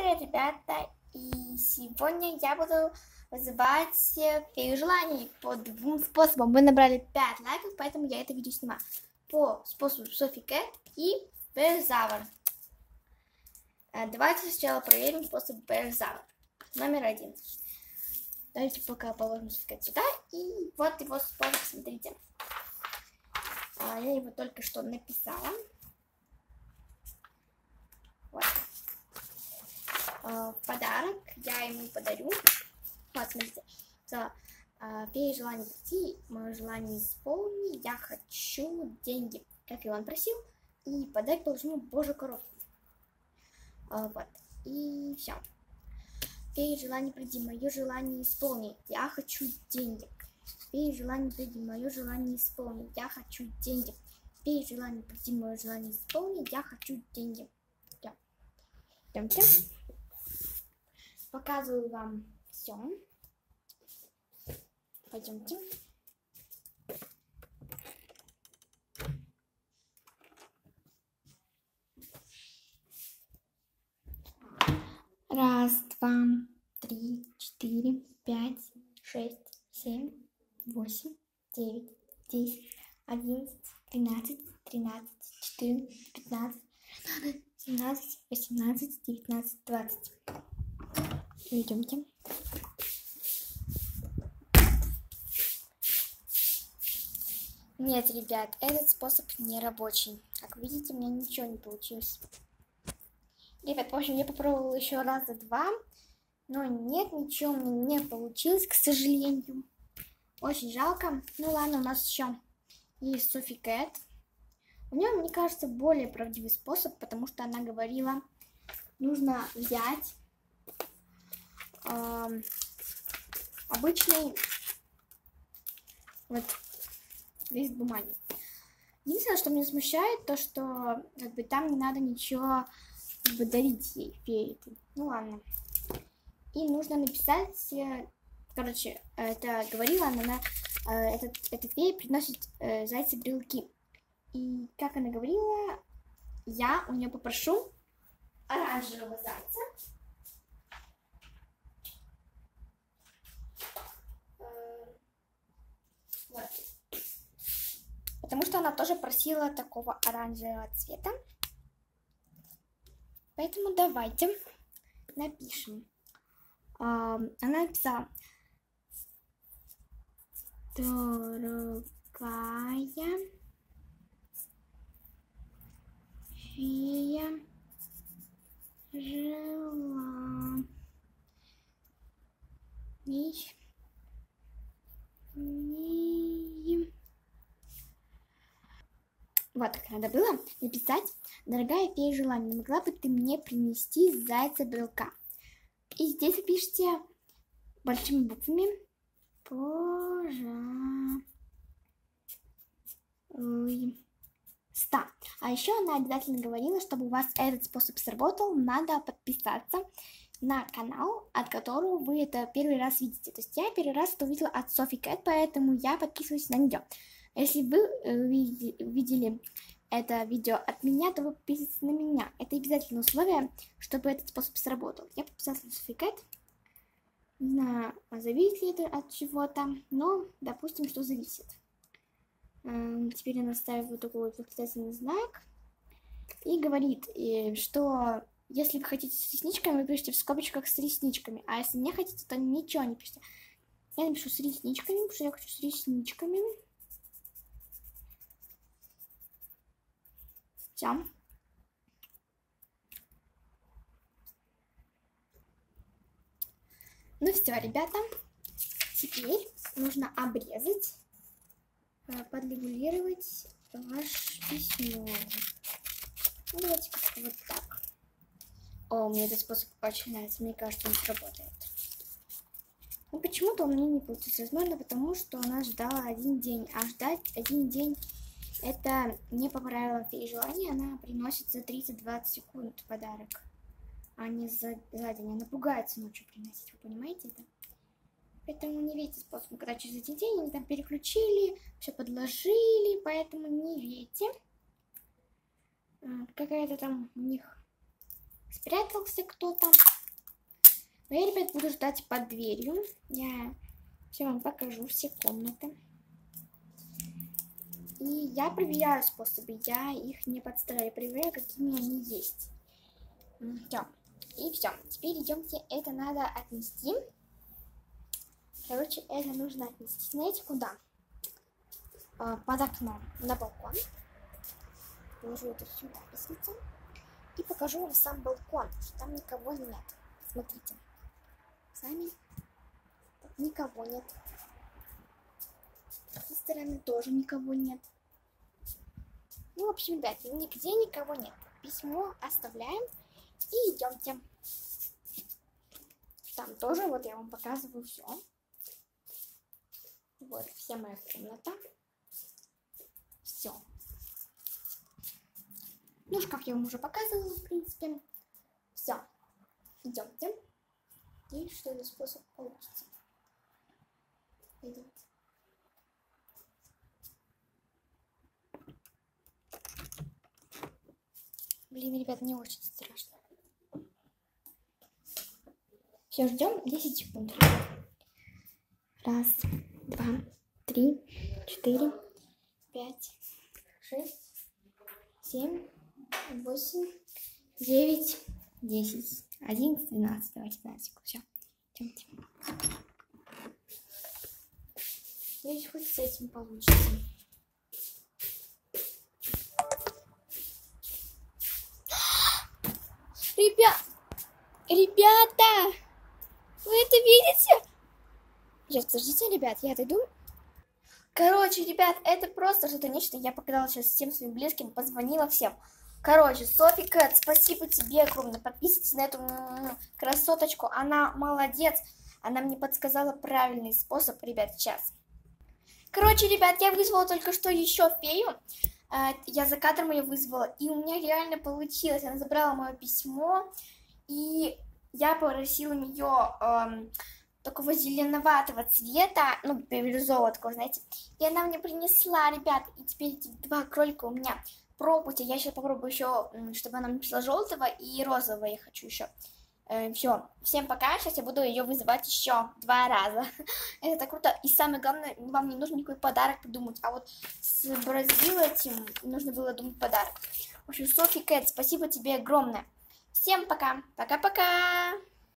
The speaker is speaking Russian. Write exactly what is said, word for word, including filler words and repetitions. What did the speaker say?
привет, ребята! И сегодня я буду вызывать фею желаний по двум способам. Вы набрали пять лайков, поэтому я это видео снимаю. По способу Софи Кэт и Бэшзавр. Давайте сначала проверим способ Бэшзавр. Номер один. Давайте пока положим Софи Кэт сюда. И вот его способ, смотрите. Я его только что написала. Вот. В подарок я ему подарю. Вот, смотрите. Фея желание прийти, мое желание исполни, я хочу деньги, как и он просил, и подарок положу ему Божью коровку. Вот. И все. Фея желание приди, мое желание исполни, я хочу деньги. Фея желание приди, мое желание исполни, я хочу деньги. Фея желание приди, мое желание исполни, я хочу деньги. Идемте. Показываю вам все. Пойдемте. Раз, два, три, четыре, пять, шесть, семь, восемь, девять, десять, одиннадцать, тринадцать, тринадцать, четырнадцать, пятнадцать, семнадцать, восемнадцать, девятнадцать, двадцать. Идемте. Нет, ребят, этот способ не рабочий. Как видите, у меня ничего не получилось. Ребят, в общем, я попробовала еще раза два, но нет, ничего у меня не получилось, к сожалению. Очень жалко. Ну ладно, у нас еще есть Софи Кэт. У нее, мне кажется, более правдивый способ, потому что она говорила, нужно взять э, обычный вот лист бумаги. Единственное, что меня смущает, то что как бы там не надо ничего как бы дарить ей, фее. Ну ладно. И нужно написать, короче, это говорила она, этот, эта фея приносит э, зайцы брелки. И как она говорила, я у нее попрошу оранжевого зайца. Вот. Потому что она тоже просила такого оранжевого цвета. Поэтому давайте напишем. Она написала: дорогая фея желаний. Вот так надо было написать: дорогая фея желаний, не могла бы ты мне принести зайца брелка? И здесь вы пишите большими буквами пожалуйста. А еще она обязательно говорила, чтобы у вас этот способ сработал, надо подписаться на канал, от которого вы это первый раз видите. То есть я первый раз это увидела от Софи Кэт, поэтому я подписываюсь на нее. Если вы видели это видео от меня, то вы подписывайтесь на меня. Это обязательное условие, чтобы этот способ сработал. Я подписалась на Софи Кэт. Не знаю, зависит ли это от чего-то, но допустим, что зависит. Теперь она ставит вот такой вот восклицательный знак и говорит, что если вы хотите с ресничками, вы пишите в скобочках с ресничками, а если не хотите, то ничего не пишите. Я напишу с ресничками, потому что я хочу с ресничками. Все. Ну все, ребята, теперь нужно обрезать, подрегулировать ваше письмо. Ну, давайте как-то вот так. О, мне этот способ очень нравится, мне кажется, он сработает. Но почему-то у меня не получится, возможно, потому что она ждала один день, а ждать один день это не по правилам феи желания, она приносит за тридцать-двадцать секунд подарок, а не за, за день. Она пугается ночью приносить, вы понимаете это? Поэтому не верьте способу, когда через один день они там переключили, все подложили, поэтому не верьте. Какая-то там у них спрятался кто-то. Но я, ребят, буду ждать под дверью. Я все вам покажу, все комнаты. И я проверяю способы, я их не подставляю, проверяю, какими они есть. Все. И все. Теперь идемте, это надо отнести. Короче, это нужно отнести. Знаете, куда? Под окно, на балкон. Положу это сюда, посветим. И покажу вам сам балкон, что там никого нет. Смотрите. Сами. Никого нет. С этой стороны тоже никого нет. Ну, в общем, ребят, нигде никого нет. Письмо оставляем и идемте. Там тоже, вот я вам показываю все. Вот, вся моя комната. Все. Ну, шкаф я вам уже показывала, в принципе. Все. Идемте. И что за способ получится. Пойдемте. Блин, ребят, мне очень страшно. Все, ждем десять секунд. Раз, два, три, четыре, пять, шесть, семь, восемь, девять, десять, одиннадцать, двенадцать. Давайте двенадцать. Все, идемте. Надеюсь, хоть с этим получится. Ребят, ребята, вы это видите? Сейчас, подождите, ребят, я отойду. Короче, ребят, это просто что-то нечто. Я показала сейчас всем своим близким, позвонила всем. Короче, Софи Кэт, спасибо тебе огромное. Подписывайтесь на эту красоточку. Она молодец. Она мне подсказала правильный способ, ребят, сейчас. Короче, ребят, я вызвала только что еще фею. Я за кадром ее вызвала, и у меня реально получилось. Она забрала мое письмо, и я попросила нее эм, такого зеленоватого цвета, ну, бирюзового такого, знаете. И она мне принесла, ребят, и теперь эти два кролика у меня. Пробуйте, я сейчас попробую еще, чтобы она мне пришла желтого и розового я хочу еще. Э, все, всем пока, сейчас я буду ее вызывать еще два раза. Это так круто. И самое главное, вам не нужно никакой подарок придумать, а вот с Бразил этим нужно было думать подарок. В общем, Софи Кэт, спасибо тебе огромное. Всем пока, пока-пока.